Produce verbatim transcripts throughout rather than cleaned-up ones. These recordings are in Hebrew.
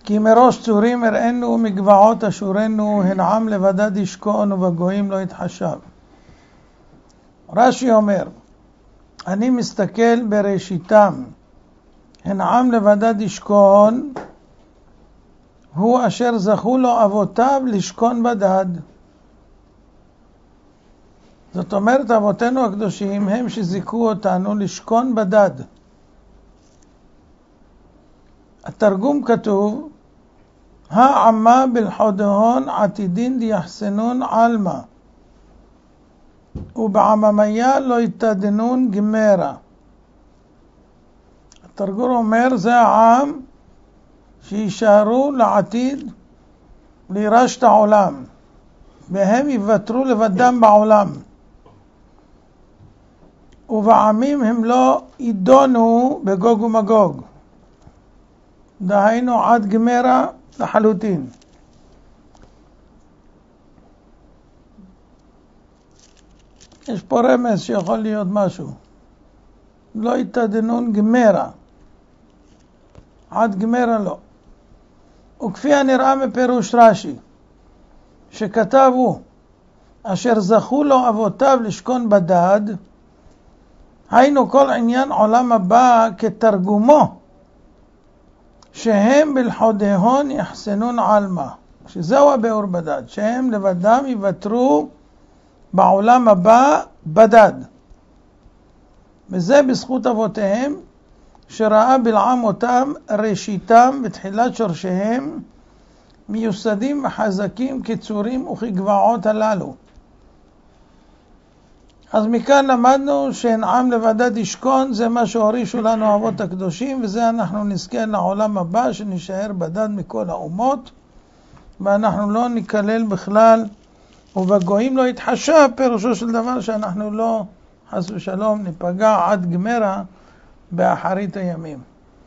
כי מראש צורים הראינו מגבעות אשורנו, הן עם לבדד ישכון ובגויים לא יתחשב. רש"י אומר, אני מסתכל בראשיתם, הן עם לבדד ישכון, הוא אשר זכו לו אבותיו לשכון בדד. זאת אומרת, אבותינו הקדושים הם שזיכו אותנו לשכון בדד. התרגום כתוב, העמה בלחודהון עתידין דיחסנון עלמה, ובעממיה לא יתדנון גמרה. התרגום אומר, זה העם שישארו לעתיד לירש את העולם, והם יוותרו לבדם בעולם. ובעמים הם לא ידונו בגוג ומגוג. דהיינו עד גמרה לחלוטין. יש פה רמז שיכול להיות משהו. לא יתדנון גמרה. עד גמרה לא. וכפי הנראה מפירוש רש"י, שכתבו, אשר זכו לו אבותיו לשכון בדד, היינו כל עניין עולם הבא כתרגומו, שהם בלחודהון יחסנון עלמה, שזהו הביאור בדד, שהם לבדם יוותרו בעולם הבא בדד. וזה בזכות אבותיהם, שראה בלעם אותם ראשיתם בתחילת שורשיהם, מיוסדים וחזקים כצורים וכגבעות הללו. אז מכאן למדנו שהן עם לבדד ישכון, זה מה שהורישו לנו אבות הקדושים, וזה אנחנו נזכה לעולם הבא, שנשאר בדד מכל האומות, ואנחנו לא נקלל בכלל, ובגויים לא יתחשב, פירושו של דבר שאנחנו לא, חס ושלום, ניפגע עד גמרה באחרית הימים.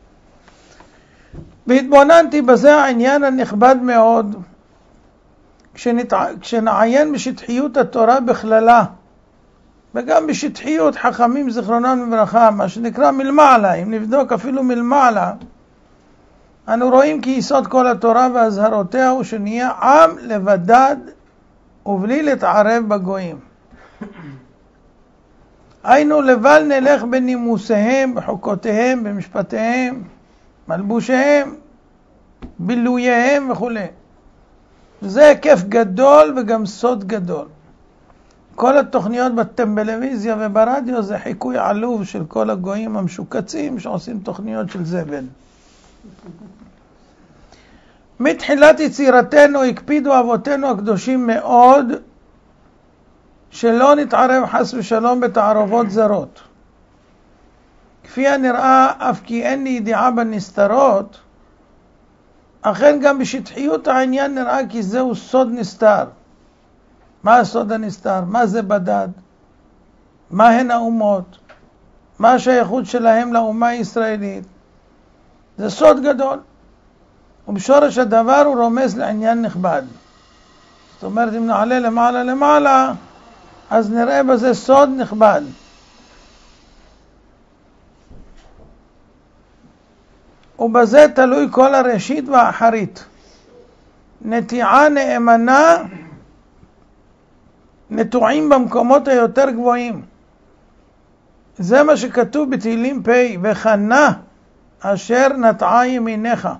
והתבוננתי בזה העניין הנכבד מאוד, כשנת... כשנעיין בשטחיות התורה בכללה, וגם בשטחיות חכמים זיכרונם לברכה, מה שנקרא מלמעלה, אם נבדוק אפילו מלמעלה, אנו רואים כי יסוד כל התורה והזהרותיה הוא שנהיה עם לבדד ובלי להתערב בגויים. היינו לבל נלך בנימוסיהם, בחוקותיהם, במשפטיהם, מלבושיהם, בילוייהם וכו'. זה היקף גדול וגם סוד גדול. כל התוכניות בטלוויזיה וברדיו זה חיקוי עלוב של כל הגויים המשוקצים שעושים תוכניות של זבל. מתחילת יצירתנו הקפידו אבותינו הקדושים מאוד שלא נתערב חס ושלום בתערובות זרות. כפי הנראה, אף כי אין לי ידיעה בנסתרות, אכן גם בשטחיות העניין נראה כי זהו סוד נסתר. מה הסוד הנסתר? מה זה בדד? מה הן האומות? מה השייכות שלהם לאומה הישראלית? זה סוד גדול. ובשורש הדבר הוא רומז לעניין נכבד. זאת אומרת, אם נעלה למעלה למעלה, אז נראה בזה סוד נכבד. ובזה תלוי כל הראשית והאחרית. נטיעה נאמנה, נטועים במקומות היותר גבוהים. זה מה שכתוב בתהילים פ' וחנה אשר נטעה ימיניך.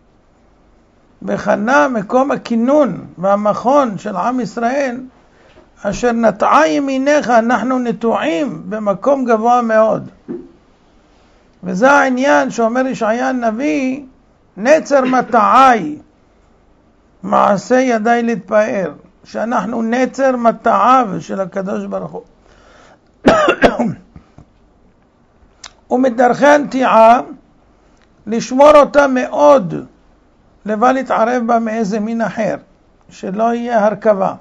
וחנה מקום הכינון והמכון של עם ישראל, אשר נטעה ימיניך, אנחנו נטועים במקום גבוה מאוד. וזה העניין שאומר ישעיה הנביא, נצר מטעי, מעשה ידי להתפאר, שאנחנו נצר מטעיו של הקדוש ברוך הוא. ומדרכי הנטיעה, לשמור אותה מאוד, לבל להתערב בה מאיזה מין אחר, שלא יהיה הרכבה.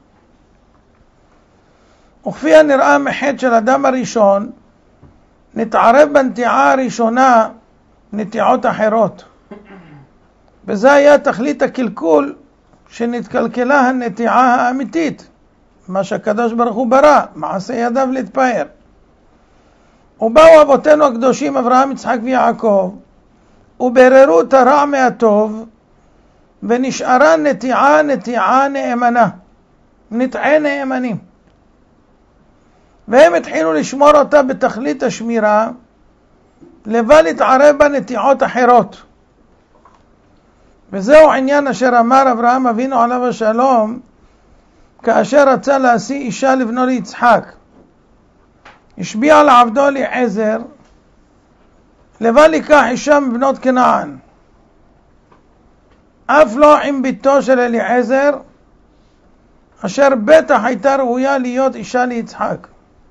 וכפי הנראה מחטא של אדם הראשון, נתערב בנטיעה הראשונה נטיעות אחרות. וזה היה תכלית הקלקול שנתקלקלה הנטיעה האמיתית, מה שהקדוש ברוך הוא ברא, מעשה ידיו להתפאר. ובאו אבותינו הקדושים אברהם, יצחק ויעקב, ובררו את הרע מהטוב, ונשארה נטיעה נטיעה נאמנה, נטעי נאמנים, והם התחילו לשמור אותה בתכלית השמירה, לבל יתערב בה נטיעות אחרות. וזהו עניין אשר אמר אברהם אבינו עליו השלום כאשר רצה להשיא אישה לבנו ליצחק. השביע לעבדו אליעזר לבל ייקח אישה מבנות כנען, אף לא עם ביתו של אליעזר, אשר בטח הייתה ראויה להיות אישה ליצחק.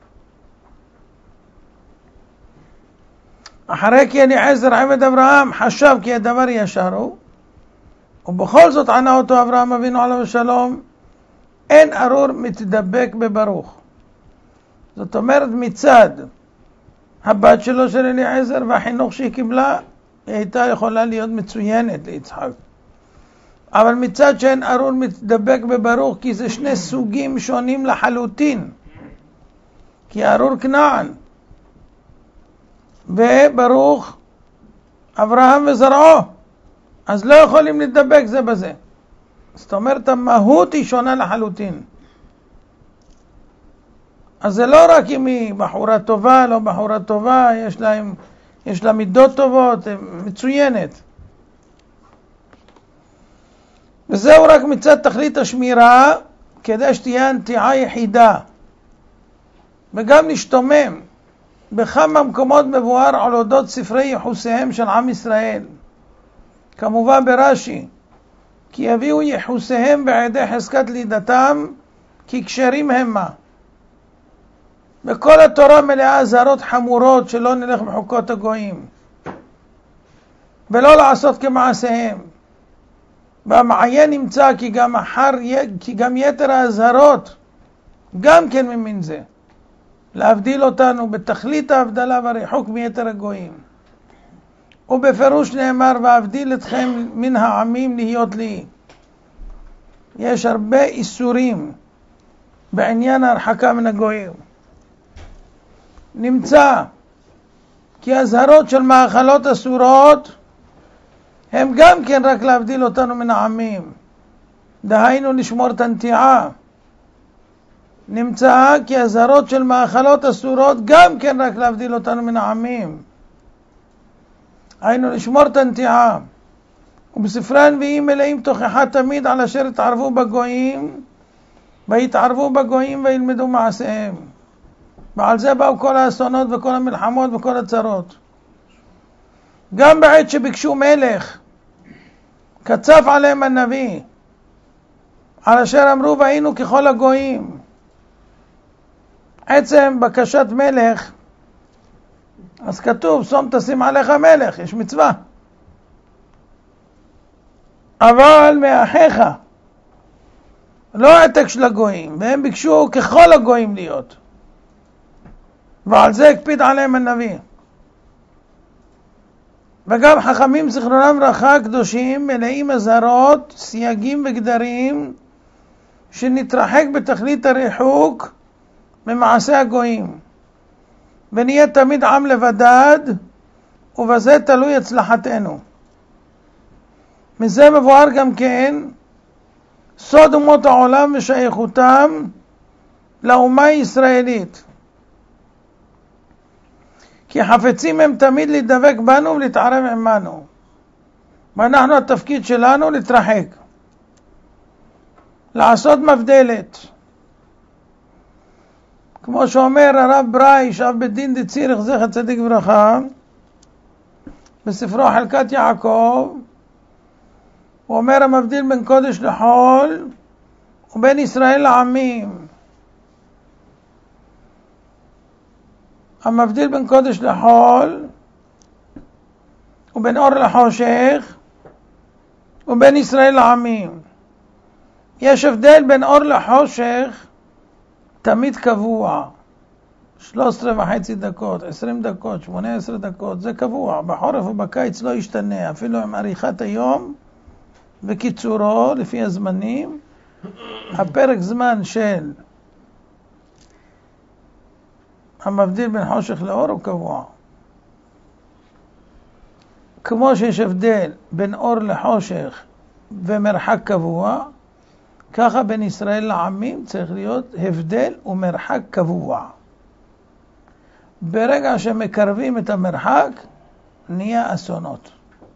אחרי כי אליעזר עבד אברהם חשב כי הדבר ישר הוא, ובכל זאת ענה אותו אברהם אבינו עליו השלום, אין ארור מתדבק בברוך. זאת אומרת, מצד הבת שלו של אליעזר והחינוך שהיא קיבלה, היא הייתה יכולה להיות מצוינת ליצחק. אבל מצד שאין ארור מתדבק בברוך, כי זה שני סוגים שונים לחלוטין. כי ארור כנען וברוך אברהם וזרעו, אז לא יכולים לדבק זה בזה. זאת אומרת, המהות היא שונה לחלוטין. אז זה לא רק אם היא בחורה טובה, לא בחורה טובה, יש לה, יש לה מידות טובות, מצוינת. וזהו רק מצד תכלית השמירה, כדי שתהיה נטיעה יחידה. וגם נשתומם, בכמה מקומות מבואר על אודות ספרי יחוסיהם של עם ישראל. כמובן ברש"י, כי יביאו יחוסיהם בעדי חזקת לידתם, כי כשרים המה. וכל התורה מלאה אזהרות חמורות שלא נלך בחוקות הגויים, ולא לעשות כמעשיהם. והמעיין נמצא כי גם, אחר, כי גם יתר האזהרות גם כן ממין זה, להבדיל אותנו בתכלית ההבדלה והריחוק מיתר הגויים. ובפירוש נאמר, ואבדיל אתכם מן העמים להיות לי. יש הרבה איסורים בעניין ההרחקה מן הגויים. נמצא כי הזהרות של מאכלות אסורות הם גם כן רק להבדיל אותנו מן העמים, דהיינו לשמור את הנטיעה. נמצא כי הזהרות של מאכלות אסורות גם כן רק להבדיל אותנו מן העמים, היינו לשמור את הנטיעה. ובספרי הנביאים מלאים תוכחה תמיד על אשר התערבו בגויים, והתערבו בגויים וילמדו מעשיהם. ועל זה באו כל האסונות וכל המלחמות וכל הצרות. גם בעת שביקשו מלך, קצף עליהם הנביא, על אשר אמרו והיינו ככל הגויים. עצם בקשת מלך, אז כתוב, שום תשים עליך מלך, יש מצווה. אבל מאחיך, לא העתק של הגויים, והם ביקשו ככל הגויים להיות. ועל זה הקפיד עליהם הנביא. וגם חכמים זיכרונם לברכה קדושים מלאים אזהרות, סייגים וגדרים, שנתרחק בתכלית הריחוק ממעשה הגויים, ונהיה תמיד עם לבדד, ובזה תלוי הצלחתנו. מזה מבואר גם כן סוד אומות העולם ושייכותם לאומה הישראלית, כי חפצים הם תמיד להידבק בנו ולהתערב עמנו, ואנחנו התפקיד שלנו להתרחק, לעשות מבדלת. כמו שאומר הרב ברייש, אב בית דין דציריך זכר צדיק וברכה, בספרו חלקת יעקב, הוא אומר המבדיל בין קודש לחול ובין ישראל לעמים. המבדיל בין קודש לחול ובין אור לחושך ובין ישראל לעמים. יש הבדל בין אור לחושך תמיד קבוע, שלוש עשרה וחצי דקות, עשרים דקות, שמונה עשרה דקות, זה קבוע. בחורף ובקיץ לא ישתנה, אפילו עם עריכת היום וקיצורו לפי הזמנים. הפרק זמן של המבדיל בין חושך לאור הוא קבוע. כמו שיש הבדל בין אור לחושך ומרחק קבוע, ככה בין ישראל לעמים צריך להיות הבדל ומרחק קבוע. ברגע שמקרבים את המרחק, נהיה אסונות.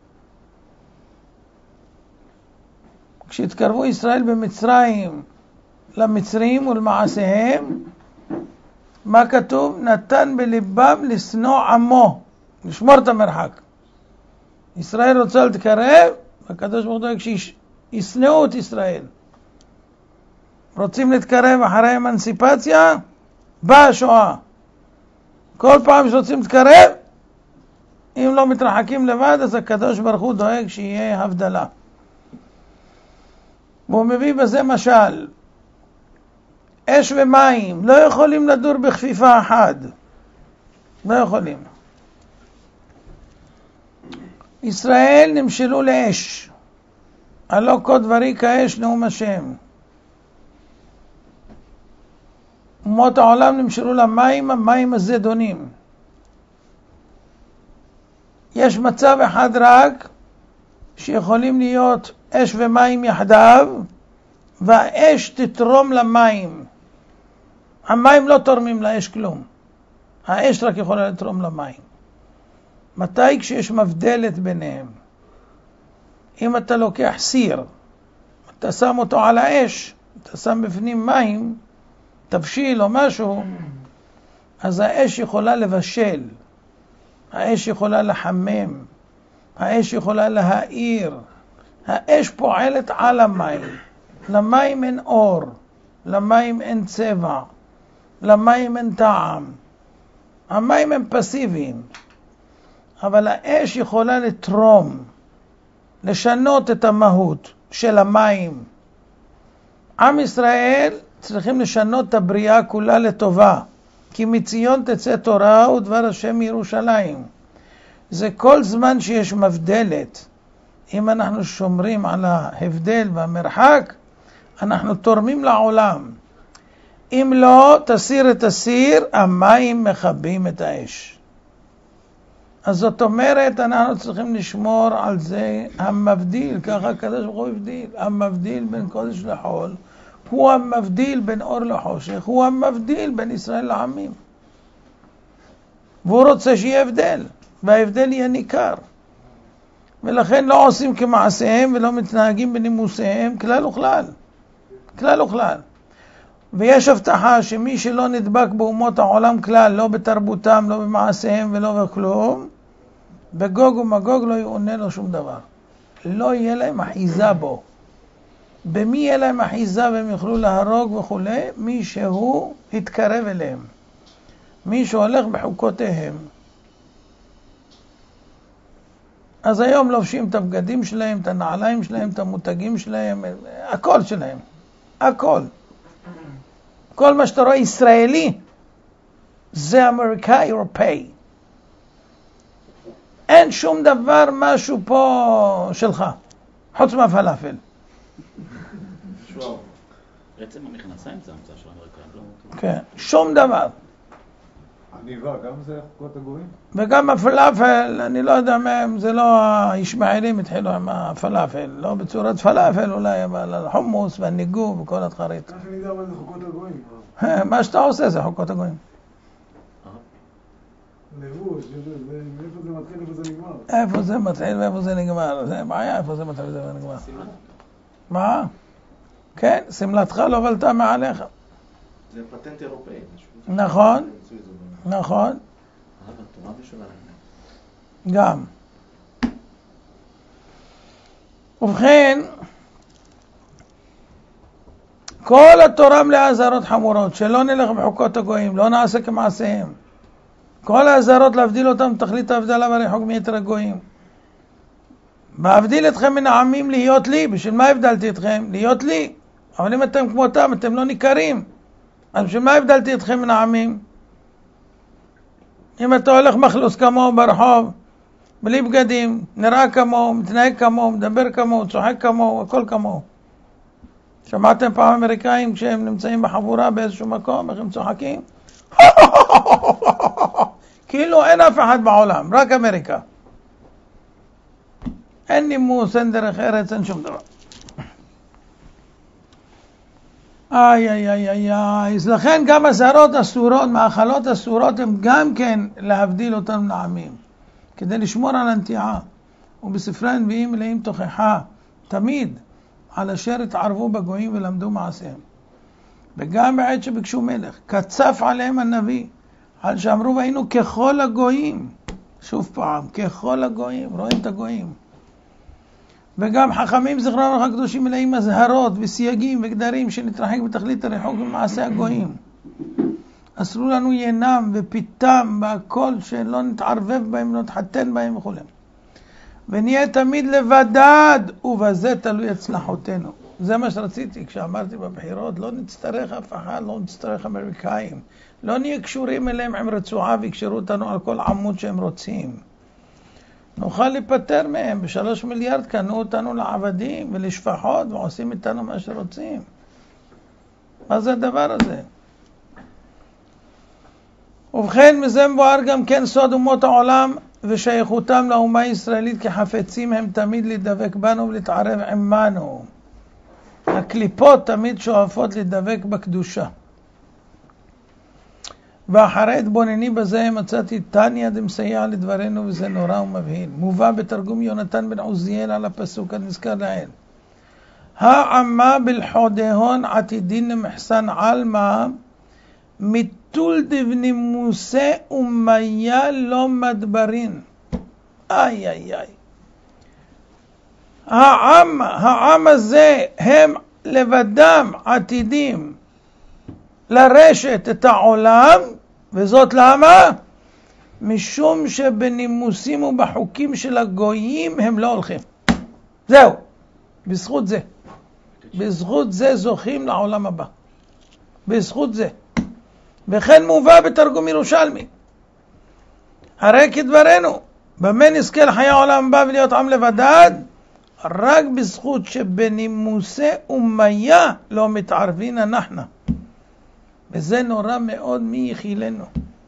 כשהתקרבו ישראל במצרים למצרים ולמעשיהם, מה כתוב? נתן בליבם לשנוא עמו, לשמור את המרחק. ישראל רוצה להתקרב, הקדוש ברוך הוא דואג שישנאו את ישראל. רוצים להתקרב אחרי אמנסיפציה, באה השואה. כל פעם שרוצים להתקרב, אם לא מתרחקים לבד, אז הקדוש ברוך הוא דואג שיהיה הבדלה. והוא מביא בזה משל. אש ומים לא יכולים לדור בכפיפה אחת. לא יכולים. ישראל נמשלו לאש. הלא כה דברי כאש נאום השם. אומות העולם נמשלו למים, המים הזדונים. יש מצב אחד רק שיכולים להיות אש ומים יחדיו, והאש תתרום למים. המים לא תורמים לאש כלום. האש רק יכולה לתרום למים. מתי? כשיש מבדלת ביניהם. אם אתה לוקח סיר, אתה שם אותו על האש, אתה שם בפנים מים, תבשיל או משהו, אז האש יכולה לבשל, האש יכולה לחמם, האש יכולה להאיר. האש פועלת על המים. למים אין אור, למים אין צבע, למים אין טעם. המים הם פסיביים, אבל האש יכולה לתרום, לשנות את המהות של המים. עם ישראל צריכים לשנות את הבריאה כולה לטובה, כי מציון תצא תורה ודבר השם מירושלים. זה כל זמן שיש מבדלת. אם אנחנו שומרים על ההבדל והמרחק, אנחנו תורמים לעולם. אם לא, תסיר את הסיר, המים מכבים את האש. אז זאת אומרת, אנחנו צריכים לשמור על זה המבדיל, ככה הקדוש ברוך הוא הבדיל. המבדיל בין קודש לחול, הוא המבדיל בין אור לחושך, הוא המבדיל בין ישראל לעמים. והוא רוצה שיהיה הבדל, וההבדל יהיה ניכר. ולכן לא עושים כמעשיהם ולא מתנהגים בנימוסיהם כלל וכלל. כלל וכלל. ויש הבטחה שמי שלא נדבק באומות העולם כלל, לא בתרבותם, לא במעשיהם ולא בכלום, בגוג ומגוג לא יעונה לו שום דבר. לא יהיה להם אחיזה בו. במי יהיה להם אחיזה והם יוכלו להרוג וכו'? מי שהוא התקרב אליהם. מי שהולך בחוקותיהם. אז היום לובשים את הבגדים שלהם, את הנעליים שלהם, את המותגים שלהם, הכל שלהם. הכל. כל מה שאתה רואה ישראלי, זה אמריקאי אירופאי. אין שום דבר משהו פה שלך, חוץ מהפלאפל. בעצם המכנסיים זה המצאה של אמריקאים, לא? כן, שום דבר. עניבה, גם זה חוקות הגויים? וגם הפלאפל, אני לא יודע מהם, זה לא הישמעאלים התחילו עם הפלאפל, לא בצורת פלאפל אולי, אבל החומוס והניגוב וכל התחרית. איך אני יודע מה זה חוקות הגויים? מה שאתה עושה זה חוקות הגויים. לבוש, איפה זה מתחיל ואיפה זה נגמר? איפה זה מתחיל ואיפה זה נגמר, זה בעיה, איפה זה מתחיל ואיפה זה נגמר. מה? כן, סמלתך לא בלטה מעליך. זה פטנט אירופאי. נכון, נכון. גם. ובכן, כל התורה מלאה אזהרות חמורות, שלא נלך בחוקות הגויים, לא נעשה כמעשיהם. כל האזהרות להבדיל אותם, תכלית ההבדלה והריחוק מיתר הגויים. בהבדיל אתכם מן העמים להיות לי, בשביל מה הבדלתי אתכם? להיות לי. אבל אם אתם כמותם, אתם לא ניכרים. אז בשביל מה הבדלתי אתכם מן העמים? אם אתה הולך מחלוס כמוהו ברחוב, בלי בגדים, נראה כמוהו, מתנהג כמוהו, מדבר כמוהו, צוחק כמוהו, הכל כמוהו. שמעתם פעם אמריקאים כשהם נמצאים בחבורה באיזשהו מקום, איך הם צוחקים? כאילו אין אף אחד בעולם, רק אמריקה. אין נימוס, אין דרך ארץ, אין שום דבר. איי איי איי איי איי, אז לכן גם הזרות אסורות, מאכלות אסורות, הם גם כן להבדיל אותם לעמים, כדי לשמור על הנטיעה. ובספרי הנביאים מלאים תוכחה, תמיד, על אשר התערבו בגויים ולמדו מעשיהם. וגם בעת שביקשו מלך, קצף עליהם הנביא, על שאמרו והיינו ככל הגויים, שוב פעם, ככל הגויים, רואים את הגויים. וגם חכמים זכרונם הקדושים מלאים הזהרות וסייגים וגדרים שנתרחק בתכלית הרחוק ממעשה הגויים. אסרו לנו ינם ופיתם והכל שלא נתערבב בהם, לא נתחתן בהם וכו'. ונהיה תמיד לבדד, ובזה תלוי הצלחותינו. זה מה שרציתי כשאמרתי בבחירות, לא נצטרך אף אחד, לא נצטרך אמריקאים. לא נהיה קשורים אליהם עם רצועה ויקשרו אותנו על כל עמוד שהם רוצים. נוכל להיפטר מהם, בשלוש מיליארד קנו אותנו לעבדים ולשפחות ועושים איתנו מה שרוצים. מה זה הדבר הזה? ובכן, מזה מבואר גם כן סוד אומות העולם ושייכותם לאומה הישראלית, כחפצים הם תמיד להידבק בנו ולהתערב עמנו. הקליפות תמיד שואפות להידבק בקדושה. ואחרי התבונני בזה מצאתי תניא דמסייע לדברנו, וזה נורא ומבהיל. מובא בתרגום יונתן בן עוזיאל על הפסוק הנזכר לעיל. העמה בלחודהון עתידין למחסן עלמא, מיטול דבנימוסי ומיה לא מדברין. איי איי איי. העם, העם הזה הם לבדם עתידים לרשת את העולם, וזאת למה? משום שבנימוסים ובחוקים של הגויים הם לא הולכים. זהו, בזכות זה. בזכות זה זוכים לעולם הבא. בזכות זה. וכן מובא בתרגום ירושלמי. הרי כדברנו, במה נזכה לחיי העולם הבא ולהיות עם לבדד? רק בזכות שבנימוסי ומיה לא מתערבין אנחנו. וזה נורא מאוד, מי יחילנו.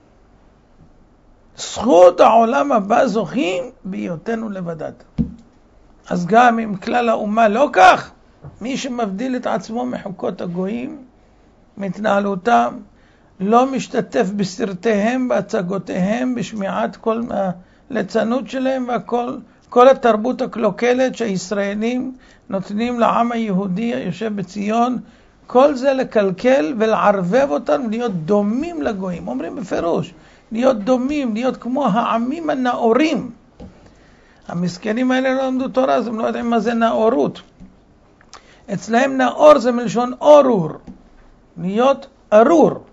זכות העולם הבא זוכים בהיותנו לבדד. אז גם אם כלל האומה לא כך, מי שמבדיל את עצמו מחוקות הגויים, מתנהלותם, לא משתתף בסרטיהם, בהצגותיהם, בשמיעת כל הליצנות שלהם והכל, כל התרבות הקלוקלת שהישראלים נותנים לעם היהודי היושב בציון, כל זה לקלקל ולערבב אותנו להיות דומים לגויים. אומרים בפירוש, להיות דומים, להיות כמו העמים הנאורים. המסכנים האלה לא למדו תורה, אז הם לא יודעים מה זה נאורות. אצלהם נאור זה מלשון אורור, להיות ארור.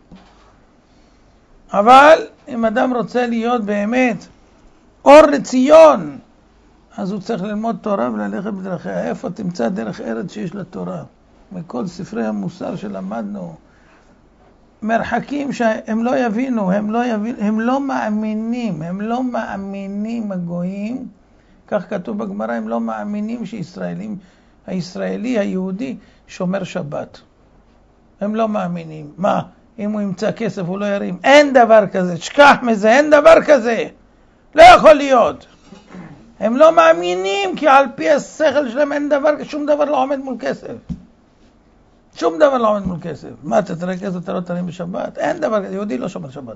אבל אם אדם רוצה להיות באמת אור לציון, אז הוא צריך ללמוד תורה וללכת בדרכיה. איפה תמצא דרך ארץ שיש לה תורה? מכל ספרי המוסר שלמדנו, מרחקים שהם לא יבינו, הם לא יבינו, הם לא מאמינים, הם לא מאמינים הגויים, כך כתוב בגמרא, הם לא מאמינים שישראלים, הישראלי, היהודי, שומר שבת. הם לא מאמינים. מה? אם הוא ימצא כסף הוא לא ירים. אין דבר כזה, שכח מזה, אין דבר כזה. לא יכול להיות. הם לא מאמינים, כי על פי השכל שלהם אין דבר, שום דבר לא עומד מול כסף. שום דבר לא עומד מול כסף. מה, אתה תראה כסף, אתה לא תרים בשבת? אין דבר כזה, יהודי לא שומר שבת.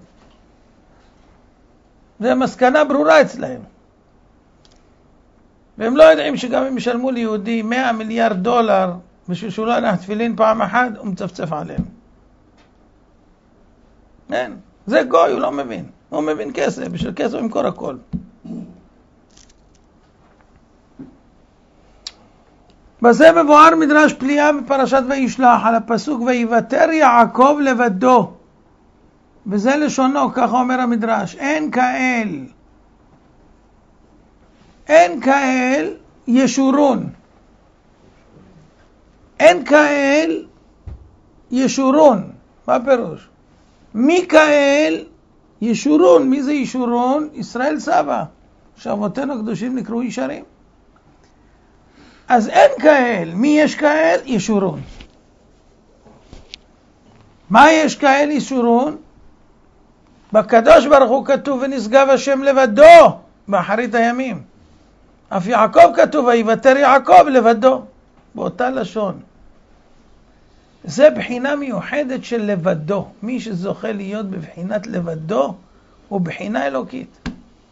זה מסקנה ברורה אצלהם. והם לא יודעים שגם אם ישלמו ליהודי מאה מיליארד דולר, בשביל שהוא לא ינח תפילין פעם אחת, הוא מצפצף עליהם. אין. זה גוי, הוא לא מבין. הוא מבין כסף, בשביל כסף הוא ימכור הכל. בזה מבואר מדרש פליאה בפרשת וישלח על הפסוק ויוותר יעקב לבדו. וזה לשונו, ככה אומר המדרש. אין כאל. אין כאל ישורון. אין כאל ישורון. מה פירוש? מי כאל ישורון? מי זה ישורון? ישראל סבא. שאבותינו הקדושים נקראו ישרים. אז אין כאל. מי יש כאל? ישורון. מה יש כאל ישורון? בקדוש ברוך הוא כתוב ונשגב השם לבדו באחרית הימים. אף יעקב כתוב ויוותר יעקב לבדו. באותה לשון. זה בחינה מיוחדת של לבדו. מי שזוכה להיות בבחינת לבדו הוא בחינה אלוקית.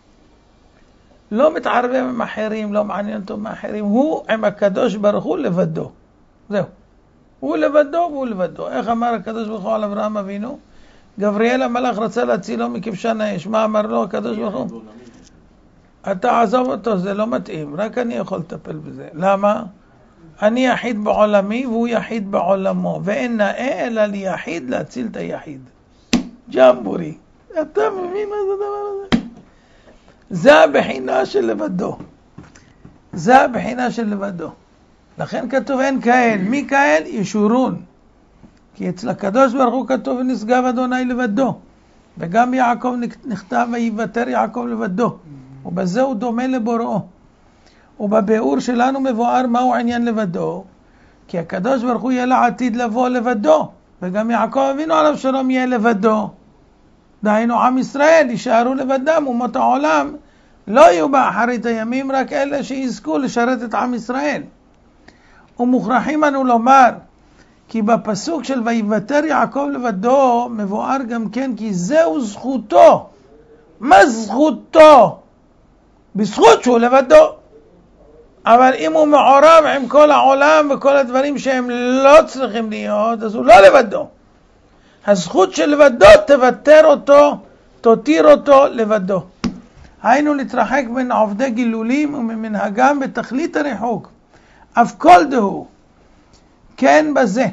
לא מתערבב עם אחרים, לא מעניין אותו מאחרים, הוא עם הקדוש ברוך הוא לבדו. זהו. הוא לבדו והוא לבדו. איך אמר הקדוש ברוך הוא על אברהם אבינו? גבריאל המלאך רצה להצילו מכבשן האש. מה אמר לו הקדוש ברוך הוא? אתה עזוב אותו, זה לא מתאים, רק אני יכול לטפל בזה. למה? אני יחיד בעולמי והוא יחיד בעולמו, ואין נאה אלא ליחיד להציל את היחיד. ג'מבורי. אתה מבין מה זה הדבר הזה? זה הבחינה של לבדו. זה הבחינה של לבדו. לכן כתוב אין כאל. מי כאל? ישורון. כי אצל הקדוש ברוך הוא כתוב ונשגב אדוני לבדו. וגם ביעקב נכתב ויוותר יעקב לבדו. ובזה הוא דומה לבוראו. ובביאור שלנו מבואר מהו עניין לבדו. כי הקדוש ברוך הוא יהיה לעתיד לבוא לבדו. וגם יעקב אבינו עליו שלום יהיה לבדו. דהיינו עם ישראל יישארו לבדם, אומות העולם לא יהיו באחרית הימים, רק אלה שיזכו לשרת את עם ישראל. ומוכרחים אנו לומר כי בפסוק של ויוותר יעקב לבדו מבואר גם כן כי זהו זכותו. מה זכותו? בזכות שהוא לבדו. אבל אם הוא מעורב עם כל העולם וכל הדברים שהם לא צריכים להיות, אז הוא לא לבדו. הזכות של לבדו תוותר אותו, תותיר אותו לבדו. היינו להתרחק בין עובדי גילולים וממנהגם בתכלית הריחוק. אף כל דהו, כן בזה,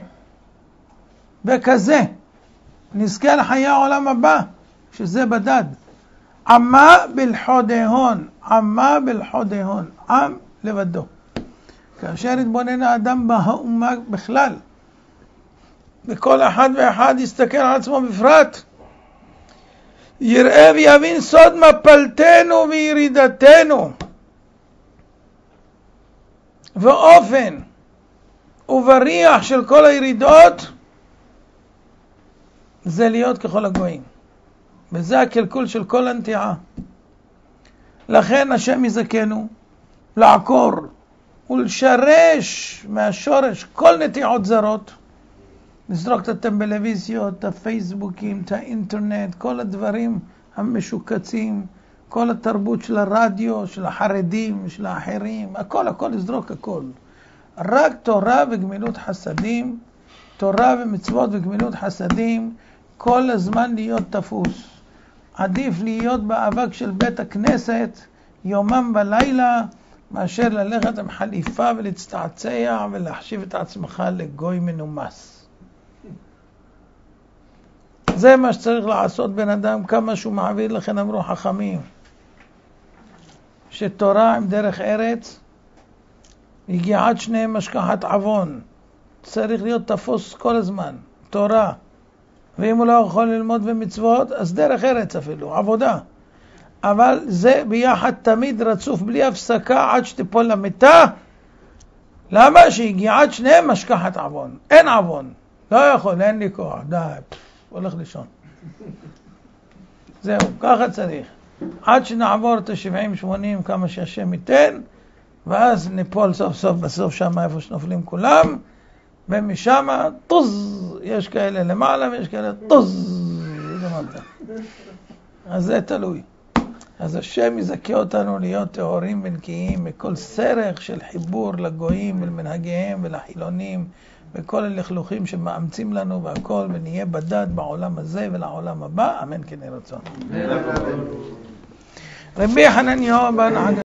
וכזה, נזכה לחיי העולם הבא, שזה בדד. עמה בלחודהון, עמה בלחודהון, עם לבדו. כאשר התבונן האדם באומה בכלל, וכל אחד ואחד יסתכל על עצמו בפרט, יראה ויבין סוד מפלתנו וירידתנו, ואופן ובריח של כל הירידות, זה להיות ככל הגויים. וזה הקלקול של כל הנטיעה. לכן השם יזכנו לעקור ולשרש מהשורש כל נטיעות זרות, לזרוק את הטלוויזיות, את הפייסבוקים, את האינטרנט, כל הדברים המשוקצים, כל התרבות של הרדיו, של החרדים, של האחרים, הכל, הכל, לזרוק הכל. רק תורה וגמילות חסדים, תורה ומצוות וגמילות חסדים, כל הזמן להיות תפוס. עדיף להיות באבק של בית הכנסת יומם בלילה, מאשר ללכת עם חליפה ולהצטעצע ולהחשיב את עצמך לגוי מנומס. זה מה שצריך לעשות בן אדם, כמה שהוא מעביר. לכן אמרו חכמים שתורה עם דרך ארץ הגיעת שניהם משכחת עוון. צריך להיות תפוס כל הזמן, תורה. ואם הוא לא יכול ללמוד במצוות, אז דרך ארץ אפילו, עבודה. אבל זה ביחד תמיד רצוף, בלי הפסקה, עד שתיפול למיטה. למה? שהגיעת שניהם משכחת עוון. אין עוון. לא יכול, אין לי כוח. די, פף, הולך לישון. זהו, ככה צריך. עד שנעבור את ה-שבעים שמונים כמה שהשם ייתן, ואז ניפול סוף סוף בסוף שם איפה שנופלים כולם, ומשם טוז, יש כאלה למעלה ויש כאלה טוז. אז זה תלוי. אז השם יזכה אותנו להיות טהורים ונקיים מכל סרח של חיבור לגויים ולמנהגיהם ולחילונים וכל הלכלוכים שמאמצים לנו והכל, ונהיה בדד בעולם הזה ולעולם הבא. אמן כן יהי רצון. רבי חנניה בן עגנון